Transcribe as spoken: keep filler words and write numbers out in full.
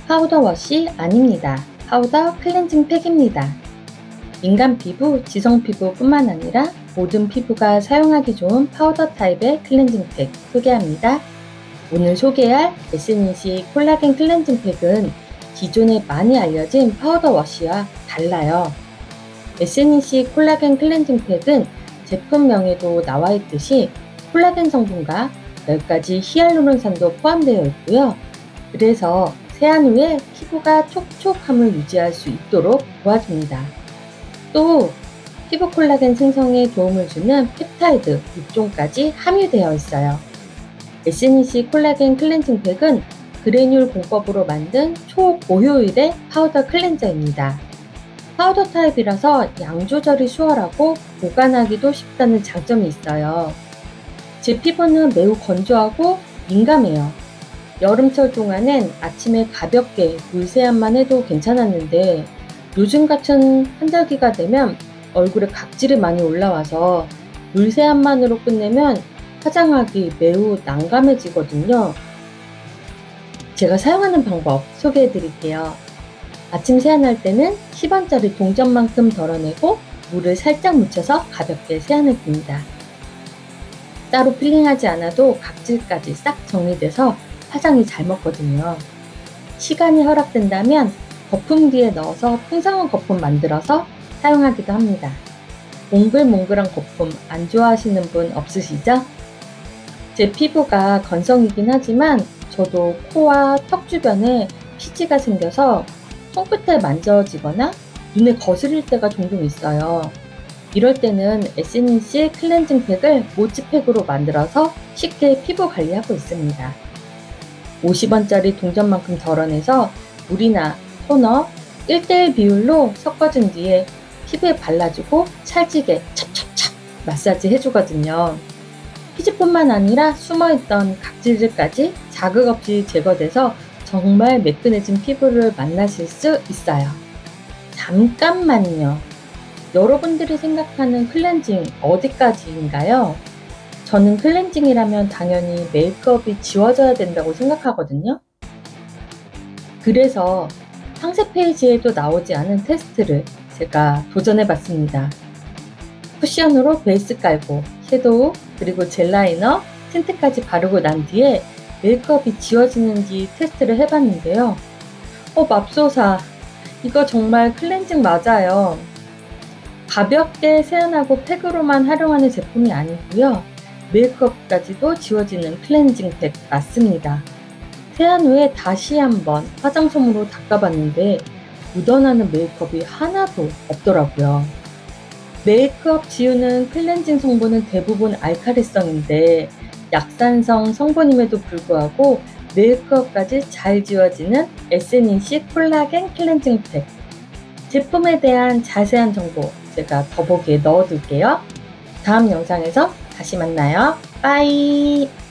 파우더 워시 아닙니다. 파우더 클렌징 팩입니다. 인간 피부, 지성 피부뿐만 아니라 모든 피부가 사용하기 좋은 파우더 타입의 클렌징 팩 소개합니다. 오늘 소개할 에스엔이씨 콜라겐 클렌징 팩은 기존에 많이 알려진 파우더 워시와 달라요. 에스엔이씨 콜라겐 클렌징 팩은 제품명에도 나와 있듯이 콜라겐 성분과 몇 가지 히알루론산도 포함되어 있고요. 그래서 세안 후에 피부가 촉촉함을 유지할 수 있도록 도와줍니다. 또 피부 콜라겐 생성에 도움을 주는 펩타이드 육 종까지 함유되어 있어요. 에스엔이씨 콜라겐 클렌징 팩은 그래듈 공법으로 만든 초고효율의 파우더 클렌저입니다. 파우더 타입이라서 양 조절이 수월하고 보관하기도 쉽다는 장점이 있어요. 제 피부는 매우 건조하고 민감해요. 여름철 동안엔 아침에 가볍게 물세안만 해도 괜찮았는데 요즘 같은 환절기가 되면 얼굴에 각질이 많이 올라와서 물세안만으로 끝내면 화장하기 매우 난감해지거든요. 제가 사용하는 방법 소개해 드릴게요. 아침 세안할 때는 십 원짜리 동전만큼 덜어내고 물을 살짝 묻혀서 가볍게 세안을 빕니다. 따로 필링하지 않아도 각질까지 싹 정리돼서 화장이 잘 먹거든요. 시간이 허락된다면 거품기에 넣어서 풍성한 거품 만들어서 사용하기도 합니다. 몽글몽글한 거품 안 좋아하시는 분 없으시죠? 제 피부가 건성이긴 하지만 저도 코와 턱 주변에 피지가 생겨서 손끝에 만져지거나 눈에 거슬릴 때가 종종 있어요. 이럴 때는 에스엔이씨 클렌징 팩을 모찌팩으로 만들어서 쉽게 피부 관리하고 있습니다. 오십 원짜리 동전만큼 덜어내서 물이나 토너 일 대 일 비율로 섞어준 뒤에 피부에 발라주고 찰지게 찹찹찹 마사지 해주거든요. 피지뿐만 아니라 숨어있던 각질들까지 자극 없이 제거돼서 정말 매끈해진 피부를 만나실 수 있어요. 잠깐만요. 여러분들이 생각하는 클렌징 어디까지인가요? 저는 클렌징이라면 당연히 메이크업이 지워져야 된다고 생각하거든요. 그래서 상세 페이지에도 나오지 않은 테스트를 제가 도전해봤습니다. 쿠션으로 베이스 깔고 섀도우 그리고 젤 라이너, 틴트까지 바르고 난 뒤에 메이크업이 지워지는지 테스트를 해봤는데요. 어 맙소사, 이거 정말 클렌징 맞아요. 가볍게 세안하고 팩으로만 활용하는 제품이 아니고요. 메이크업까지도 지워지는 클렌징 팩 맞습니다. 세안 후에 다시 한번 화장솜으로 닦아봤는데 묻어나는 메이크업이 하나도 없더라고요. 메이크업 지우는 클렌징 성분은 대부분 알칼리성인데 약산성 성분임에도 불구하고 메이크업까지 잘 지워지는 에스엔이씨 콜라겐 클렌징 팩. 제품에 대한 자세한 정보 제가 더보기에 넣어둘게요. 다음 영상에서 다시 만나요. 빠이.